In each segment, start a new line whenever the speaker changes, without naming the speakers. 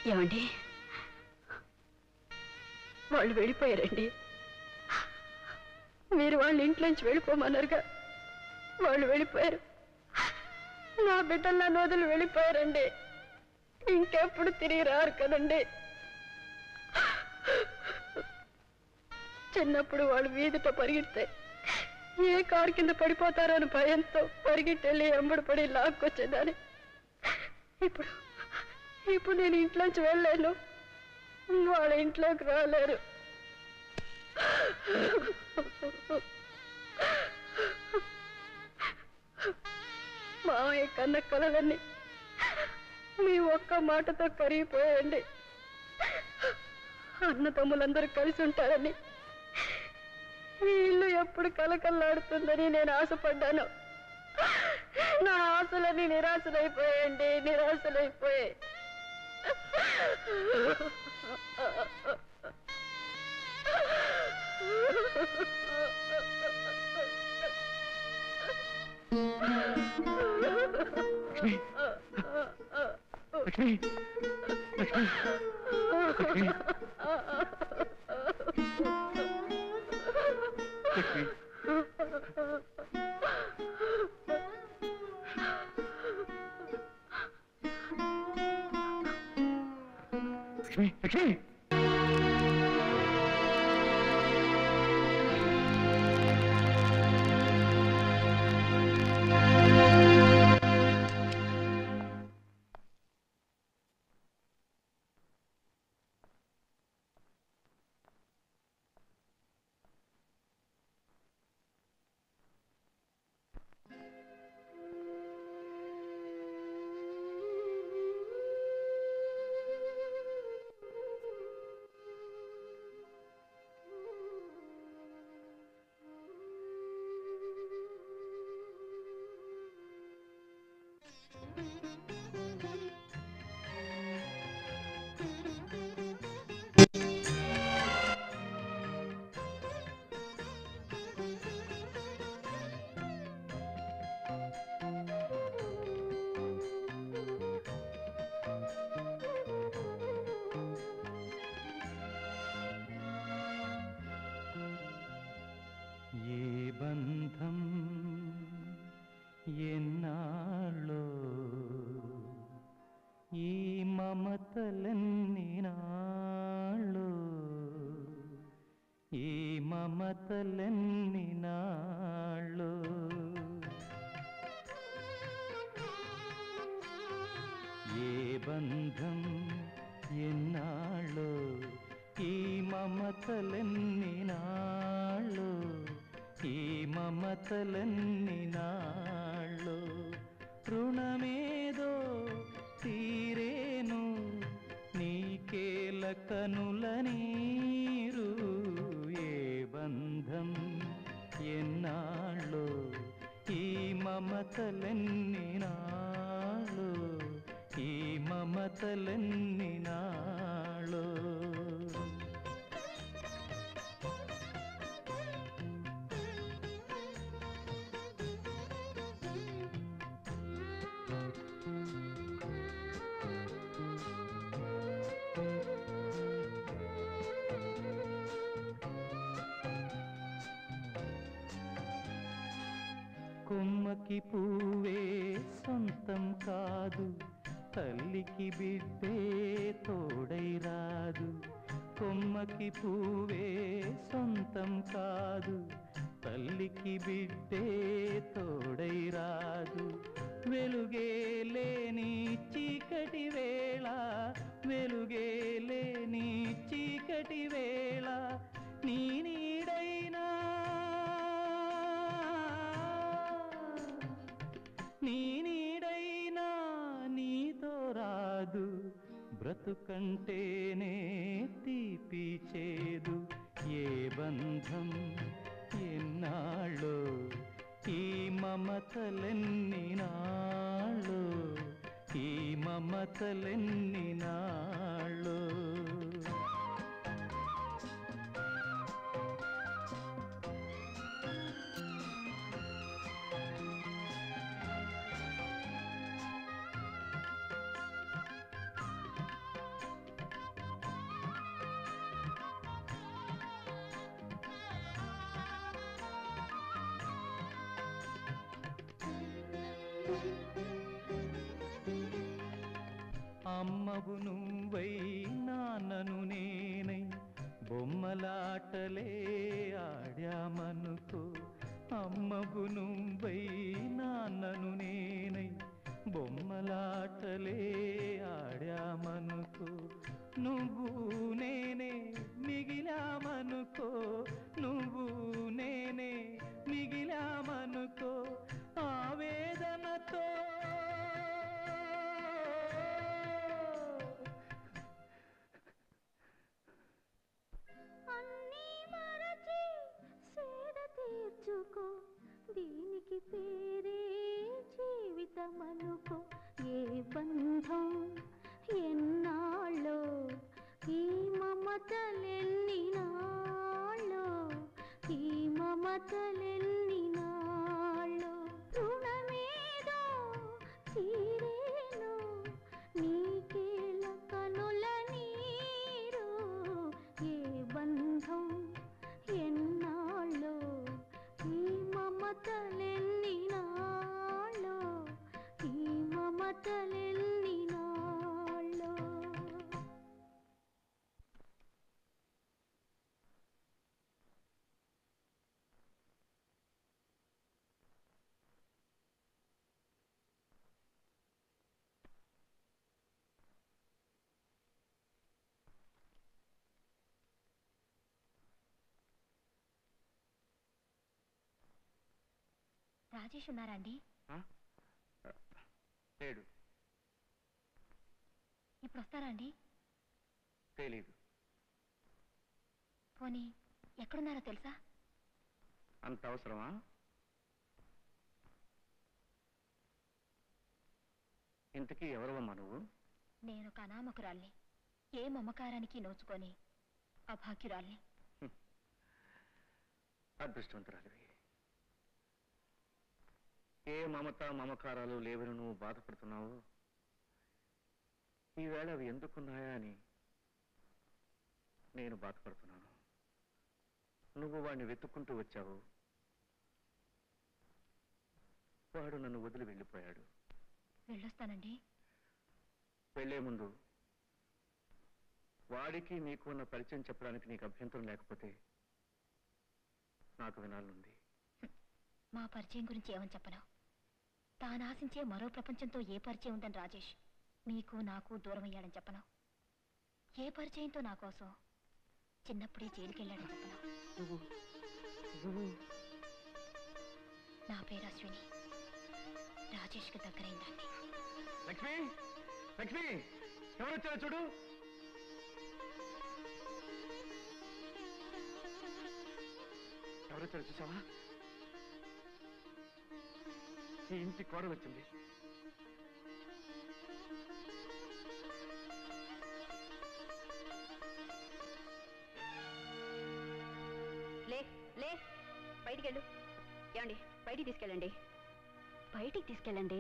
ఏమండి వాళ్ళు వెళ్ళిపోయారండి. మీరు వాళ్ళ ఇంట్లోంచి వెళ్ళిపోమన్నారుగా, వాళ్ళు వెళ్ళిపోయారు. నా బిడ్డలు నన్ను వదిలి వెళ్ళిపోయారండి. ఇంకెప్పుడు తిరిగి రారు కదండి. చిన్నప్పుడు వాళ్ళు వీధితో పరిగెడితే ఏ కారు కింద పడిపోతారని భయంతో పరిగెట్టెళ్ళి ఎంబడి పడి లాక్కొచ్చేదాన్ని. ఇప్పుడు నేను ఇంట్లోంచి వెళ్ళలేను, వాళ్ళ ఇంట్లోకి రాలేరు. మామయ్య కన్న కలలన్నీ మీ ఒక్క మాటతో కరిగిపోయండి. అన్నతమ్ములందరూ కలిసి ఉంటారని, ఈ ఇల్లు ఎప్పుడు కలకల్లాడుతుందని నేను ఆశపడ్డాను. నా ఆశలన్నీ నిరాశలైపోయాయండి, నిరాశలైపోయాయి.
లక్ష్మి, లక్ష్మి, లక్ష్మి, లక్ష్మి, లక్ష్మి, లక్ష్మి. బంధం ఎన్నాళ్ళో ఈ మమతలన్నీ నాళ్ళో ఈ మమతలన్నీ నాళ్ళో ఏ బంధం ఎన్నాళ్ళో ఈ మమతలన్నీ నాళ్ళో ఈ మమతలన్నీ నాళ్ళో రుణమేదో తీరేను నీకేల కనుల నీరు ఏ బంధం ఎన్నాళ్ళో ఈ మమతలన్నీ నాళ్ళో ఈ మమతలన్నీ నాళ్ళో కొమ్మకి పువ్వే సొంతం కాదు తల్లికి బిడ్డే తోడై రాదు కొమ్మకి పువ్వే సొంతం కాదు తల్లికి బిడ్డే తోడై రాదు వెలుగే లేని చీకటి వేళ వెలుగే లేని చీకటి వేళ నీ నీడైనా నీ నీడైనా నీతో రాదు బ్రతుకంటేనే తీపి చేదు ఏ బంధం ఎన్నాళ్ళో ఈ మమతలెన్ని నాళ్ళో ఈ మమతలెన్ని నాళ్ళో అమ్మవు నువ్వై నాన్నను నేనై బొమ్మలాటలే ఆడామనుకో. అమ్మవు నువ్వై నాన్నను నేనై బొమ్మలాటలే ఆడామనుకో. నువ్వు నేనే మిగిలామనుకో, నువ్వు నేనే మిగిలామనుకో. ఆవేదనతో
అన్నీ మరచి సేద తీర్చుకో, దీనికి పేరే జీవితమనుకో. ఏ బంధం ఎన్నాళ్ళో, ఈ మమతలెన్ని నాళ్ళో, ఈ మమతలెన్ని నాళ్ళో. రుణమేదో తీరేను నీకేల కనుల నీరు. ఏ బంధం ఎన్నాళ్ళో, ఈ మమతలెన్ని నాళ్ళో, ఈ మమతలెన్ని నాళ్ళో. రాజేష్ ఉన్నారా అండి?
లేడు.
ఇప్పుడు వస్తారా అండి?
తెలీదు.
పోనీ ఎక్కడున్నారో తెలుసా?
అంత అవసరమా? ఇంతకీ ఎవరవమ్మా నువ్వు?
నేను ఒక అనామకురాల్ని, ఏ మమకారానికి నోచుకొని అభాగ్యురాల్ని.
అదృష్టవంతురాలివి. ఏ మమత మమకారాలు లేవని నువ్వు బాధపడుతున్నావు. ఈవేళ అవి ఎందుకున్నాయా అని నేను బాధపడుతున్నాను. నువ్వు వాడిని వెతుక్కుంటూ వచ్చావు, వాడు నన్ను వదిలి వెళ్ళిపోయాడు.
వెళ్ళొస్తానండి.
వెళ్లే ముందు వాడికి నీకు ఉన్న పరిచయం చెప్పడానికి నీకు అభ్యంతరం లేకపోతే నాకు వినాలనుంది.
మా పరిచయం గురించి ఏమని చెప్పను? తాను ఆశించే మరో ప్రపంచంతో ఏ పరిచయం ఉందని రాజేష్ మీకు నాకు దూరమయ్యాడని చెప్పను. ఏ పరిచయంతో నా కోసం చిన్నప్పుడే జైలుకెళ్ళాడని చెప్పను. నా పేరు అశ్విని, రాజేష్కి దగ్గరైందండి.
లక్ష్మి, లక్ష్మి, ఎవరొచ్చారో చూడు. ఎవరొచ్చారో చూసావా? ఈ ఇంటి కోడలు వచ్చింది.
లే లే, బయటికి వెళ్ళు. ఏమండి, బయటికి తీసుకెళ్ళండి. బయటికి తీసుకెళ్ళండి.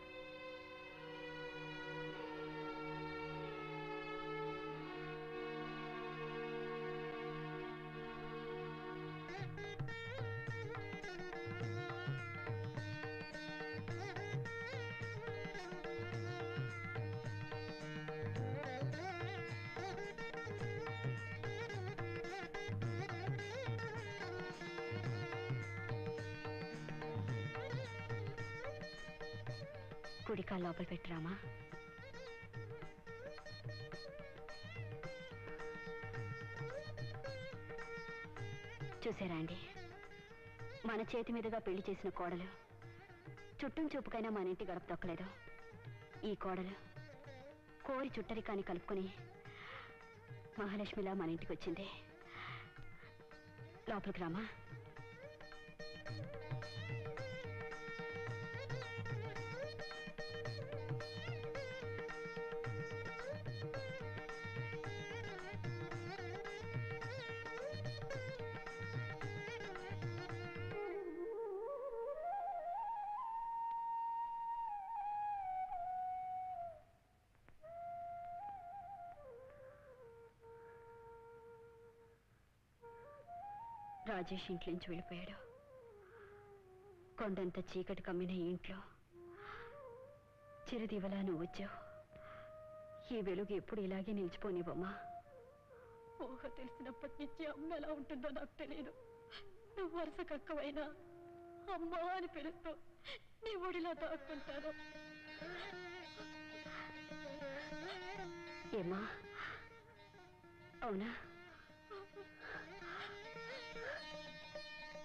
కుడికాలు లోపల పెట్టురామా. చూసారా అండి, మన చేతి మీదుగా పెళ్లి చేసిన కోడలు చుట్టం చూపుకైనా మన ఇంటి గడప తొక్కలేదు. ఈ కోడలు కోరి చుట్టరికాన్ని కలుపుకొని మహాలక్ష్మిలా మన ఇంటికి వచ్చింది. లోపలికి రామా. రాజేష్ ఇంట్లోంచి వెళ్ళిపోయాడు. కొండంత చీకటి కమ్మిన ఇంట్లో
చిరుదివలా నువ్వు వచ్చావు. ఈ వెలుగు ఎప్పుడు ఇలాగే నిలిచిపోనివమ్మా.
ఊహ తెలిసినప్పటి నుంచి అమ్మ ఎలా ఉంటుందో నాకు తెలియదు. నువ్వు వరుస కక్కవైనా అమ్మా అని పిలుస్తూ నీ ఒడిలో దాక్కుంటాను.
ఏమ్మా, అవునా?